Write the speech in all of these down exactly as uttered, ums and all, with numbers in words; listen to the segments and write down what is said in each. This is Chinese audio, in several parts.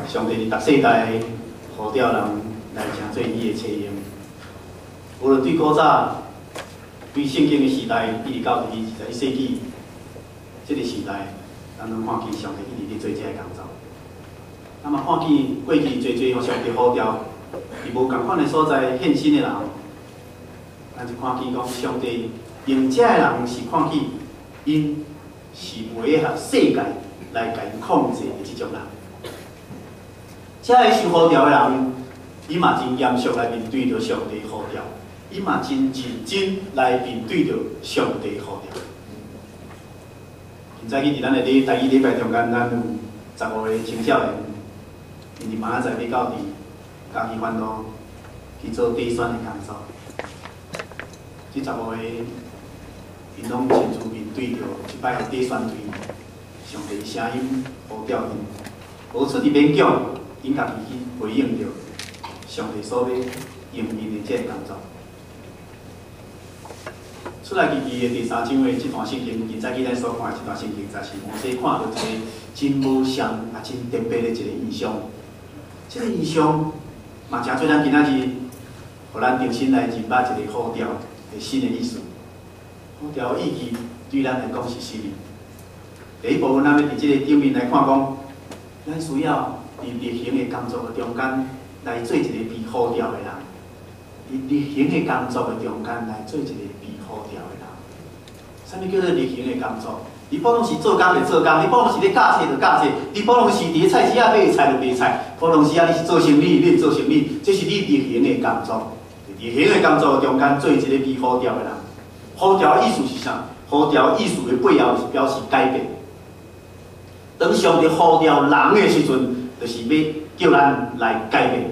上帝伫逐世代呼召人来成做伊的册用。无论对古早、对圣经的时代，一直到第二十一世纪这个时代，咱拢看见上帝一直伫做这个工作。那么看见过去侪侪互上帝呼召，伫无共款的所在献身的人，咱就看见讲上帝用这个人是看见因是袂合世界来甲因控制的即种人。这个受呼召的人，伊嘛真严肃来面对着上帝呼召，伊嘛真认真来面对着上帝呼召。现在去伫咱的礼第二礼拜中间，咱有十五个青少年，因伫明仔载要到伫嘉义番路去做地选的工作。即十五个，因拢亲自面对着一摆地选队上帝声音呼召因，无出伫勉强。因家己去回应着上帝所要应因的这个工作。出来记记的第三章的这段圣经，现在去咱所看的这段圣经，才是摩西看到一个真无相也真特别的一个意象。这个意象嘛，诚做咱今仔日，互咱重新来认捌一个呼召的新的意思。呼召的意义对咱来讲是什么？第一部分，咱要伫这个顶面来看讲，咱需要。伫例行的工作的中间，来做一个被呼召的人；伫例行的工作的中间，来做一个被呼召的人。啥物叫做例行的工作？你普通时做工就做工，你普通时咧教册就教册，你普通时伫咧菜市仔买菜就买菜，普通时啊你是做生意，你做生意，这是你例行的工作。例行的工作的中间做一个被呼召的人。呼召的意思是啥？呼召的意思的背后是表示改变。当上帝呼召人的时阵，就是要叫咱来改变。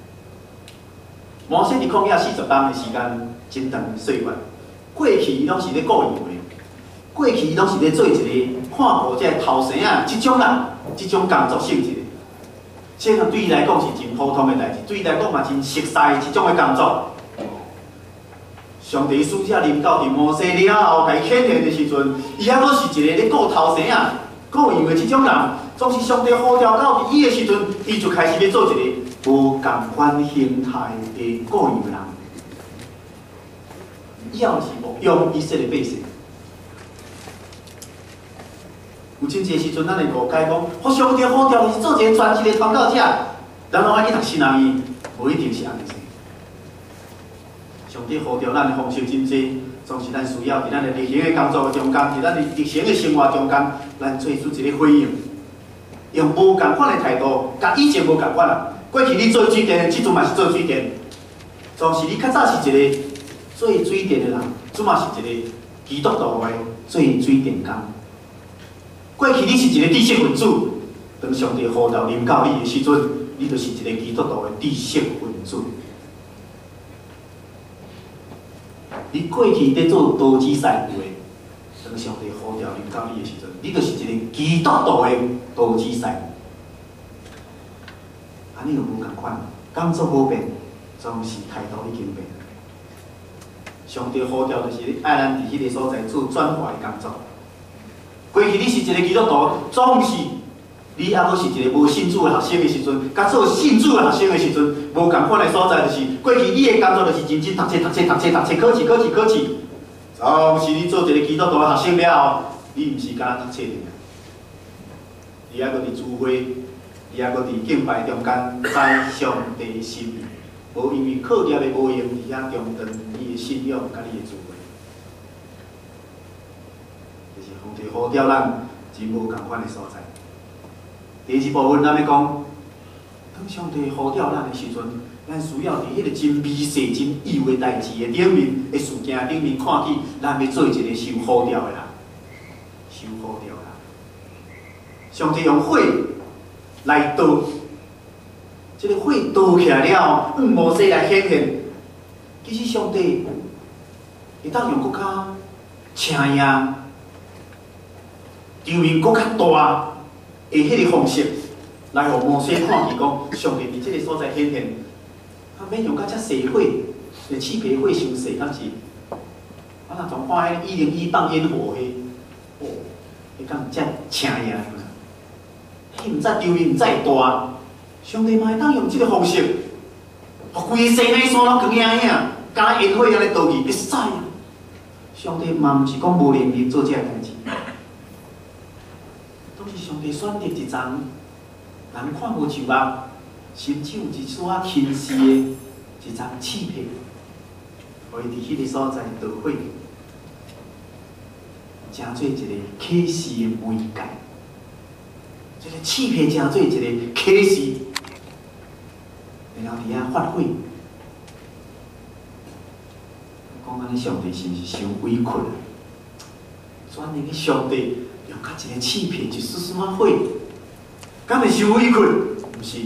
摩西伫旷野四十冬的时间，真长岁月。过去伊拢是咧顾用的，过去伊拢是咧做一个看顾这头生啊，即种人，即种工作性质。这个对伊来讲是真普通的代志，对伊来讲嘛真熟悉的即种的工作。上帝使者临到伫摩西了后，甲伊显现的时阵，伊还阁是一个咧顾头生啊、顾用的即种人。总是上帝呼召到伊的时阵，伊就开始要做一个无共款形态的顾用人。以后是牧养以色列百姓。有真侪时阵，咱会误解讲，互上帝呼召是做一个全职的传教者，咱拢爱去读新学院，无一定是安尼。上帝呼召咱的方式真济，总是咱需要伫咱的日行的工作中间，伫咱的日行的生活中间，咱做出一个回应。用无共款的态度，甲以前无共款啦。过去你做水电，即阵嘛是做水电。总是你较早是一个做水电的人，即嘛是一个基督徒的做水电工。过去你是一个知识分子，当上帝呼召临到你的时阵，你就是一个基督徒的知识分子。你过去在做投资财务的。当上帝呼召临到你的时阵，你就是一个基督徒的投资师。安尼就无共款，工作无变，总是态度已经变。上帝呼召就是爱咱伫迄个所在做转化的工作。过去你是一个基督徒，总是你还阁是一个无信主的学生的时阵，甲做信主的学生的时阵，无共款的所在就是过去你的工作就是认真读册、读册、读册、读册，考试、考试、考试。总是你做一个基督徒的学生了后，你毋是干读册尔，你还阁伫聚会，你还阁伫敬拜中间知上帝心意，无因为课业的无用，伫遐中断你的信仰甲你的聚会，就是上帝呼召咱真无共款的所在。第二部分咱要讲，当上帝呼召咱的时阵。咱需要伫迄个真微细、真幼的代志的顶面、的事件顶面看起，咱要做一个受呼召的人，受呼召人。上帝用火来倒，这个火倒起来了后，用摩西来显现。其实上帝会当用搁较青硬、场面搁较大的迄个方式，来互摩西看见讲，上帝伫这个所在显现。啊，免用到遮细火，个气皮火伤细，敢是？啊，若从看迄一零一放烟火迄，哦，迄敢遮青呀，迄毋知场面毋知大， 上帝嘛会当用即个方式，互规个西奈山拢光影影，敢若烟火安尼倒去，会使啊！上帝嘛毋是讲无能力做这个代志，都是上帝选择一桩人看无上目，甚至有一丝仔轻视的一桩刺片，互伊伫迄个所在捣毁，成做一个启示的媒介。这个刺片成做一个启示，然后伫遐发挥。讲安尼，上帝是毋是伤委屈啊？转年个上帝用甲一个刺片一丝丝仔火，敢会伤委屈？毋是。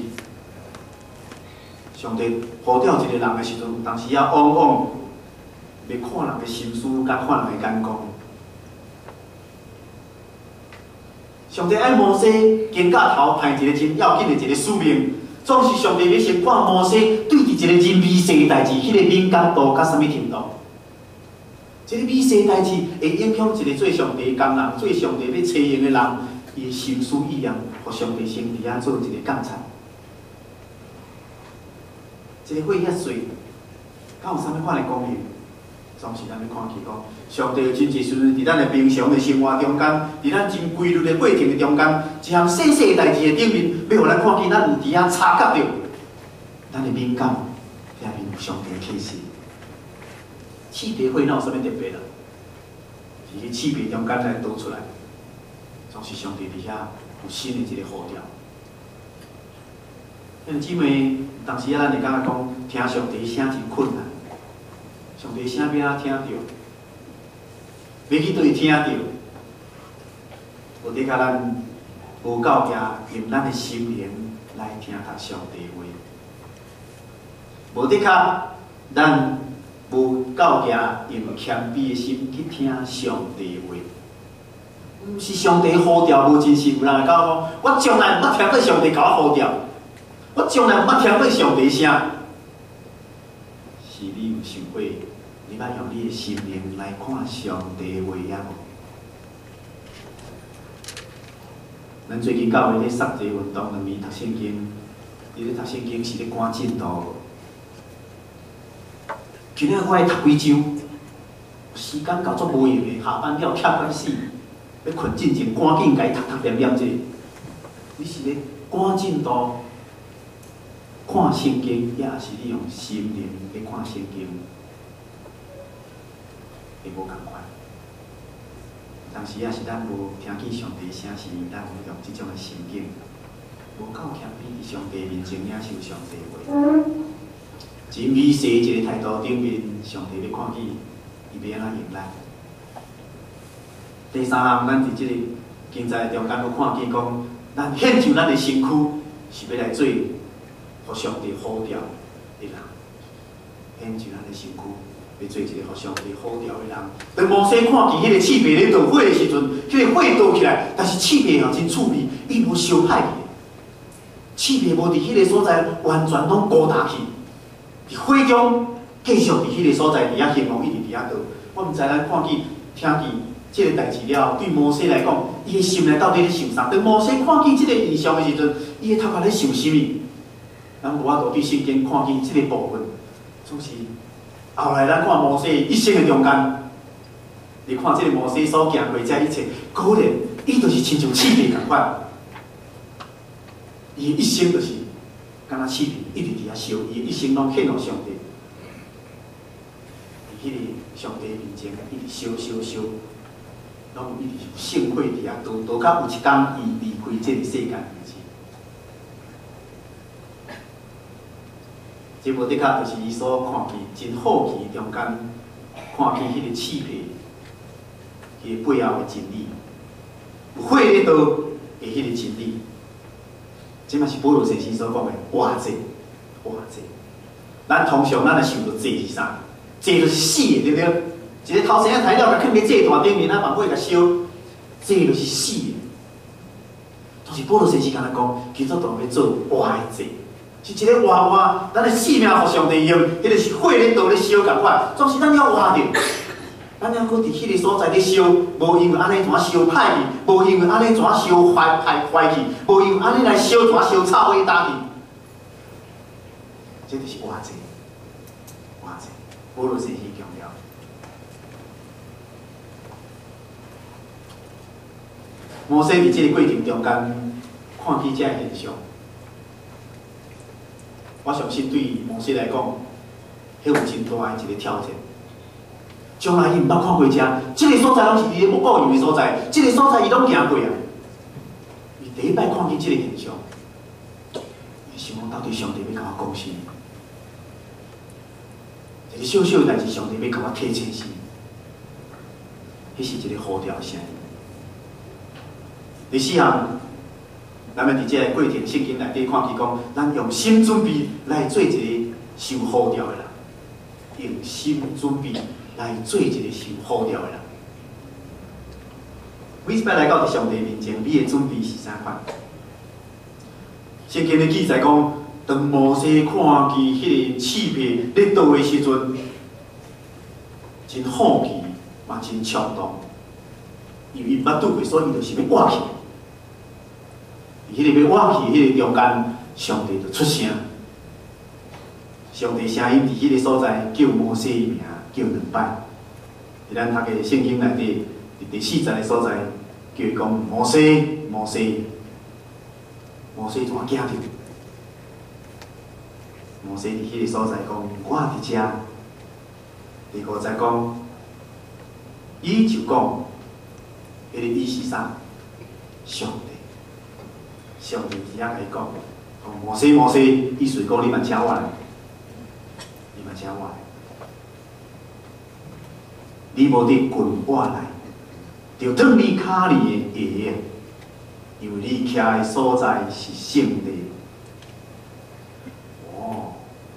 上帝呼召一个人的时阵，有当时啊往往要看人的心思，甲看人的眼光。上帝爱摩西肩胛头派一个真要紧的一个使命，总是上帝要先看摩西对伫一个真微细的代志，迄、那个敏感度甲啥物程度？这个微细代志会影响一个做上帝的工人，做上帝要采用的人，伊的心思意念，互上帝先伫遐做一个监察。这个火遐碎，敢有啥物款的功用？总是咱要看起讲，上帝真济时阵伫咱的平常的生活中间，伫咱真规律的过程的中间，一项细细代志的顶面，要互咱看起，咱有伫遐察觉到，咱的敏感，遐面有上帝的启示。刺皮火哪有啥物特别啦？是去刺皮中间来倒出来，总是上帝伫遐有新的一个呼召。因姊妹，当时啊，咱会感觉讲，听上帝声真困难。上帝声要哪听到？要去倒位听到？有得甲咱无够行，用咱的心灵来听读上帝话。无得甲咱无够行，用谦卑的心去听上帝话。毋是上帝呼召无真实，有人会讲讲，我从来毋捌听过上帝甲我呼召，我从来毋捌听过上帝声。是你有想过？你捌用你的心灵来看上帝的话也无？咱最近教会咧上这运动，两面读圣经，你咧读圣经是咧赶进度无？今仔我爱读几章，时间到足无用的，下班了徛快死，要困进前赶紧家读读念念者。你是咧赶进度看圣经，也是你用心灵咧看圣经？会无共款，当时也是咱无听见上帝声，是因咱用即种的心境，无够谦卑伫上帝面前领受上帝话。真微细一个态度顶面，上帝要看见，伊要安怎用咱。第三项，咱伫即个经在中间，佫看见讲，咱献上咱的身躯，是要来做互上帝呼召的人，献上咱的身躯。要做一个互上帝呼召的人。当摩西看见迄个刺皮咧倒火的时阵，迄、那个火倒起来，但是刺皮也真趣味，伊无烧歹去。刺皮无伫迄个所在完全拢孤单去，伫火中继续伫迄个所在伫遐兴旺，一直伫遐倒。我毋知咱看见、听见即个代志了，对摩西来讲，伊的心内到底咧想啥？当摩西看见即个异象的时阵，伊的头壳咧想啥物？咱无法度对圣经看见即个部分，总是。后来咱看摩西一生的中间，你看这个摩西所行过这一切，果然伊就是亲像刺皮共款。伊一生就是敢若刺皮，一直伫遐烧，伊一生拢献互上帝。伫迄个上帝面前，一直烧烧烧，拢一直圣火伫遐，都都到有一天伊离开这个世界为止。这无的确就是伊所看见真好奇中间，看见迄个刺皮，迄个背后的真理，有火咧倒的迄个真理，这嘛是保罗先生所讲的活祭，活祭。咱通常咱咧想到祭是啥？祭就是死的，对不对？一个头生仔材料，甲放伫祭坛顶面，咱慢慢甲烧，祭就是死的。但是保罗先生敢若讲，基督徒要做活的祭。是一个活活，咱的性命互上帝用，迄个是火咧倒咧烧共款，总是咱要活着。咱要搁伫迄个所在咧烧，无因为安尼怎烧歹去，无因为安尼怎烧坏坏坏去，无因为安尼来烧怎烧臭火打去， 这就是活祭，活祭，保罗是去强调。摩西伫即个过程中间，看见这个现象，我相信对摩西来讲，迄有真大的一个挑战。从来伊毋捌看过遮，即、这个所在拢是伊无固有的所在，即、这个所在伊拢行过啊。伊第一摆看见即个现象，伊想讲到底上帝要甲我讲啥？一个小小的代志，上帝要甲我提醒啥？迄是一个呼召声。第四项，咱们伫即个过程圣经内底看见讲，咱用心准备来做一个受呼召的人，用心准备来做一个受呼召的人。每一摆来到伫上帝面前，你的准备是啥款？圣经的记载讲，当摩西看见迄个刺皮咧倒的时阵，真好奇，嘛真冲动，因为伊毋捌拄过，所以伊就是要活去。迄个要活去，迄个中间，上帝就出声。上帝声音伫迄个所在叫摩西的名，叫两摆。伫咱读的圣经内底，伫第四十个所在，叫伊讲摩西，摩西，摩西怎啊惊着？摩西伫迄个所在讲，我伫遮。第五十讲，伊就讲，迄个意思啥？上帝。上帝只啊来讲，讲摩西摩西，意思讲你嘛请我来，你嘛请我来，你无得滚我来，就当你卡里的鞋，因为你徛的所在是圣地。哦，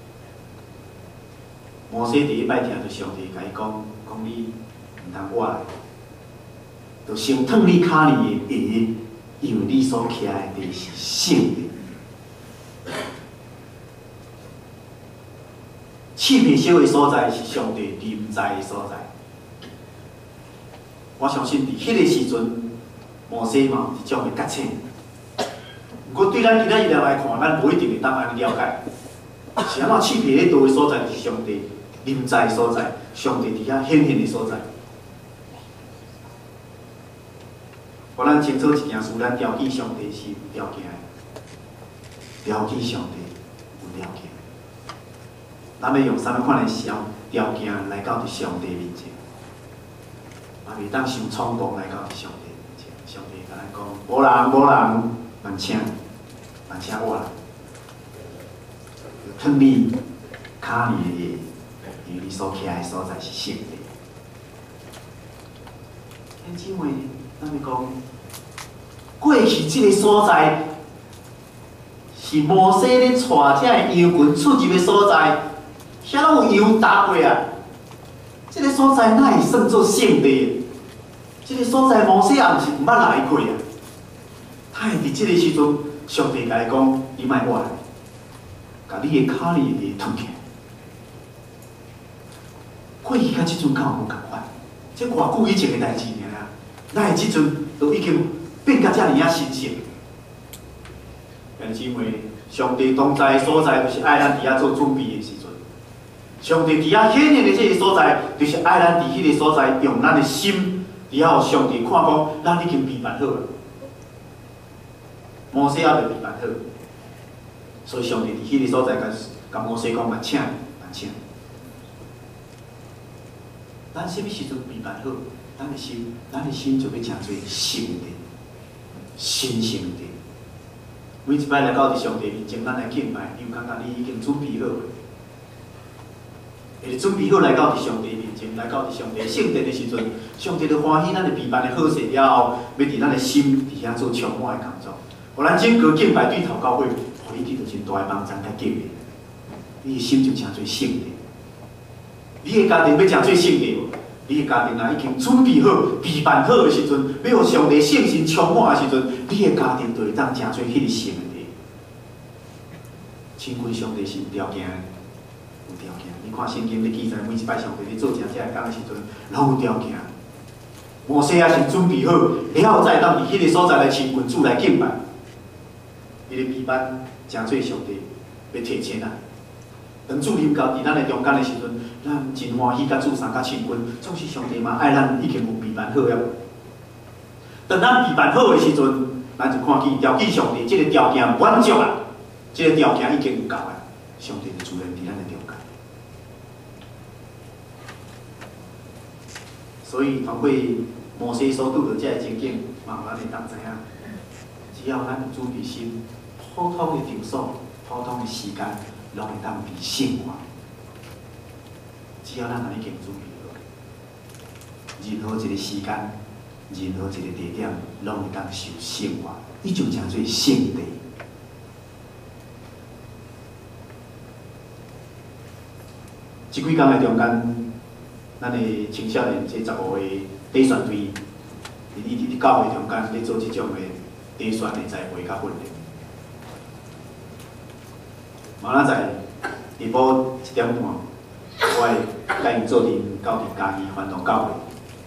摩西第一摆听到上帝甲伊讲，讲你毋通我来，就先烫你卡里的鞋。因为你所徛的地是圣地，刺皮小的所在是上帝临在的所在。我相信伫迄个时阵，摩西嘛有一种的觉醒。不过对咱今仔日来看，咱无一定会当安尼了解。是安怎刺皮咧倒的所在是上帝临在的所在，上帝伫遐显现的所在。互咱清楚一件事，咱调起上帝是有条件的，调起上帝有条件。咱要用啥物款的条条件来到伫上帝面前，也袂当伤冲动来到伫上帝面前。上帝甲咱讲，无人无人，万请万请我来，趁你卡你的，因为你所徛的所在是圣地。兄姊妹。咱们讲，过去这个所在是摩西咧带这个羊群出入的所在，遐拢有羊踏过啊。这个所在哪会算作圣地？这个所在摩西也毋是毋捌来过啊。他会伫这个时阵，上帝甲伊讲：你莫我来，甲你的脚里的脱起来。过去甲即阵敢有无共款？这偌久以前的代志尔。咱的即阵都已经变甲遮尔啊神圣。兄姊妹，上帝同在的所在，就是爱咱伫遐做准备的时阵；上帝伫遐显现的这个所在，就是爱咱伫迄个所在用咱的心，伫遐互上帝看讲，咱已经备办好了。摩西也未备办好，所以上帝伫迄个所在甲甲摩西讲：万请，万请。咱什么时阵备办好？咱的心，咱的心就要诚做圣的、神圣的。每一摆来到伫上帝面前，咱来敬拜，你有感觉你已经准备好了？会准备好来到伫上帝面前，来到伫上帝圣殿的时阵，上帝就欢喜咱的备办的好势了后，要伫咱的心伫遐做充满的工作。互咱整个敬拜对头到尾，互你得到真大的帮助甲救援。你的心就诚做圣的，你的家庭要诚做圣的。你的家庭若已经准备好、备办好的时阵，要互上帝圣神充满的时阵，你的家庭就会当诚做迄个圣的。亲近上帝是有条件的，有条件。你看圣经咧记载，每一摆上帝咧做正正的工的时阵，拢有条件。摩西也是准备好，了后再当伫迄个所在来亲近主来敬拜。伊个备办诚做上帝要提醒咱， 当主临到伫咱的中间的时阵，咱真欢喜，甲主相甲亲近，总是上帝嘛爱咱已经有备办好了。当咱备办好的时阵，咱就看见调见上帝，这个条件满足啊，这个条件已经有够啊，上帝就自然伫咱的中间。所以，通过摩西所拄到这个情景，嘛，咱会当知影，只要咱有主备心，普通的场所、普通的时间，拢会当被圣化。只要咱安尼经准备好，任何一个时间、任何一个地点，拢会当受圣化，伊就称做圣地。即几工的中间，咱的青少年这十五个底选队，伊一直伫教会中间咧做即种的底选的栽培甲训练。明仔载下晡一点半，我会甲因做阵到伫嘉义传统教会，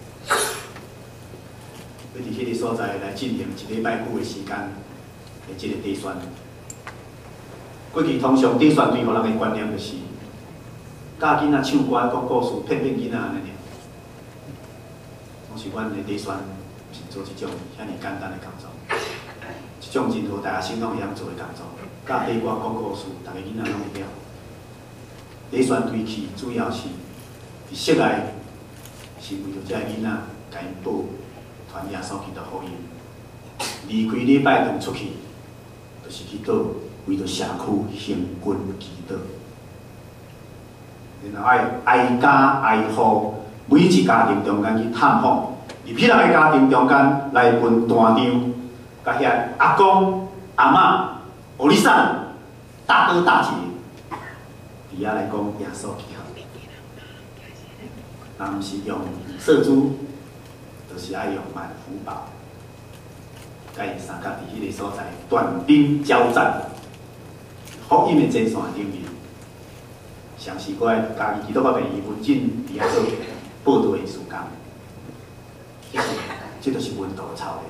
要伫迄个所在来进行一礼拜久的时间的即个底选。过去通常底选队互人的观念就是，教囡仔唱歌、讲故事、骗骗囡仔安尼尔。拢是阮的底选，是做即种遐尔简单的工作，即种任何大家心拢会晓做的工作。教底歌、讲故事，逐个囡仔拢会晓。底选队去主要是伫室内，是为着遮个囡仔，甲因报传耶稣基督福音。离开礼拜堂出去，就是去倒为着社区行军祈祷。然后爱爱家爱户，每一家庭中间去探访，入去咱个家庭中间来分单张，甲遐阿公、阿嬷、奥利桑、大哥大姐，伫遐来讲耶稣基督。那毋是用射珠，就是爱用万福宝，甲因三甲伫迄个所在断兵交战，福音的前线顶面。详细过来，家己基督教病医文进伫遐做报道的时间，这是这就是温度的操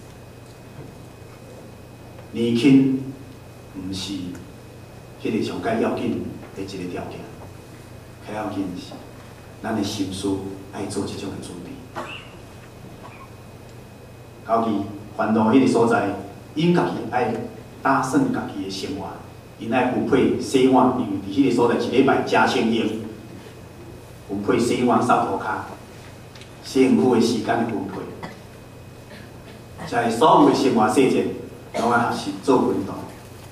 练。年轻毋是迄个上介要紧的一个条件，较要紧是咱的心思爱做即种的准备。到去烦恼迄个所在，因家己爱打算家己的生活。因爱分配洗碗，因为伫迄个所在一礼拜加千英，分配洗碗、扫涂骹，幸福的时间的分配，在所有的生活细节，拢爱学习做运动。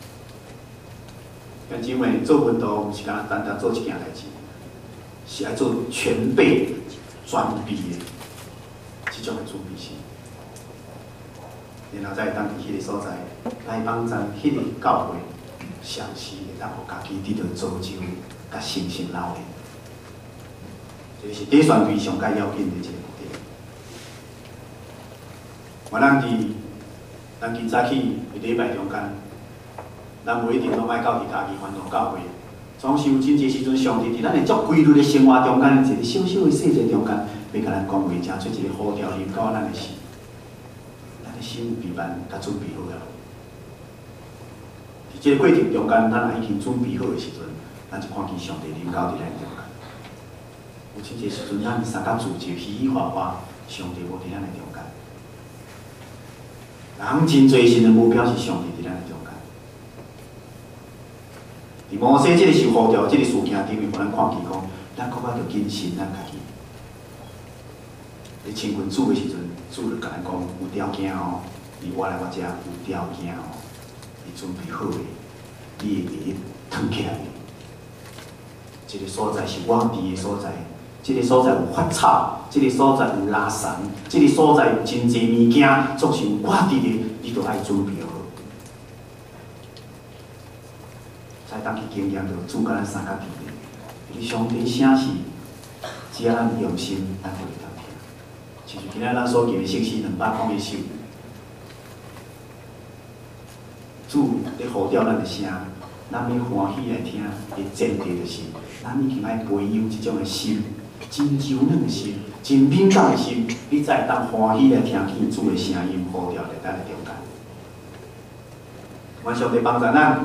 跟姊妹做运动，毋是干单单做一件代志，是爱做全备、全备的即种的准备性。然后再当伫迄个所在来帮咱迄个教会。详细会当互家己伫着造就、甲信心留咧，这是底选队上介要紧的一个目的。我咱伫咱今早起礼拜中间，咱无一定拢爱到伫家己传统教会，总是有真侪时阵，上帝伫咱的足规律的生活中间，一个小小的细节中间，要甲咱讲话，诚出一个好条临到咱的心，咱的心有备办甲准备好了。伫这个过程中间，咱若已经准备好的时阵，咱就看见上帝临到伫咱中间。有真侪时阵，咱三甲自己嘻嘻哈哈，上帝无伫咱的中间。人真侪神的目标是上帝伫咱的中间。伫摩西这个受呼召这个事件顶面，互咱看见讲，咱搁较着谨慎咱家己。伫亲近主的时阵，主就甲咱讲有条件哦，你我来我遮有条件哦。你准备好的，你会会藏起来的。这个所在是我伫的所在，这个所在有发草，这个所在有垃圾，这个所在有真侪物件，总是有我伫的，你都爱准备好。才当去经验到主甲咱三甲伫的，因为上帝声是只要咱用心，咱就会当听。其实今仔咱所见的信息两百讲的首。主咧呼召咱的声，咱要欢喜来听，会前提就是，咱已经爱培养即种的心，真柔软的心，真敏感的心，你才会当欢喜来听见主的声音呼召在咱的中间。愿上帝帮助咱，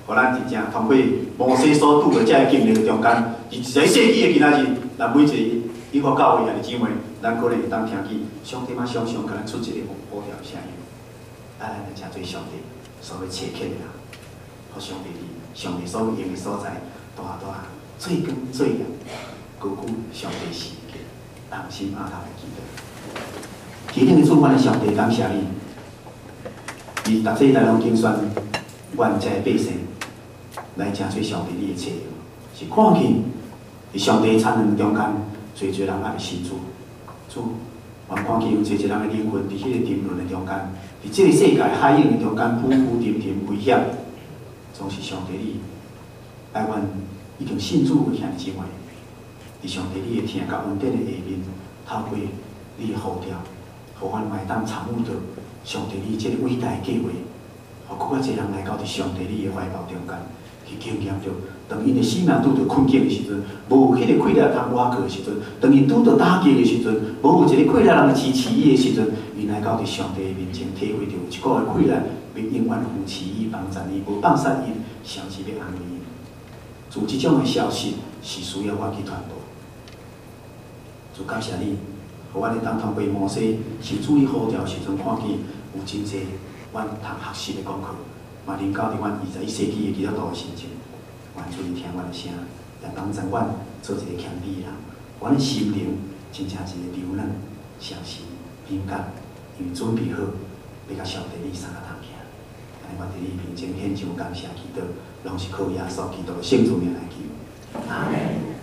互咱真正通过摩西所拄着遮个经历中间，而一个世纪的今仔日，咱每一个依靠教会啊的姊妹，咱可能会当听见上帝嘛常常甲咱出一个好条声音，啊，咱就诚做上帝所要切克的人，互上帝伫上帝所用的所在，大大最光最亮，高举上帝是个人心阿头的基督。天顶的主，阮的上帝感谢你，以逐世代拢竞选愿遮百姓来诚做上帝你的册，是看见伫上帝产业中间，最侪人爱信主。主，我看见有侪侪人的灵魂伫迄个沉沦的中间，伫即个世界海涌的中间，浮浮沉沉危险，总是上帝你爱阮已经信主的兄弟姊妹，伫上帝你的听甲恩典的下面，透过你的呼召，互阮嘛会当参悟到上帝你即个伟大的计划，互更较侪人来到伫上帝你的怀抱中间，去经验着。当因的生命拄着困境的时阵，无迄个困难通瓦过的时阵，当因拄着打击的时阵，无有一个困难人支持伊的时阵，因来到伫上帝的面前，体会着一个的困难，要永远扶持伊、帮助伊，无放杀伊，甚至要安慰伊。做即种的消息是需要我去传播。就感谢你，互阮会当通过摩西受主你呼召时阵，看见有真济阮通学习的功课，嘛临到伫阮二十一世纪的基督徒的心情。愿主听阮的声，也帮助阮做一个谦卑的人。阮的心灵真正是一个柔软、诚实、敏感，因为准备好要甲上帝你相共同行。安尼，我伫你面前献上感谢祈祷，拢是靠耶稣基督的圣主名来求。阿门。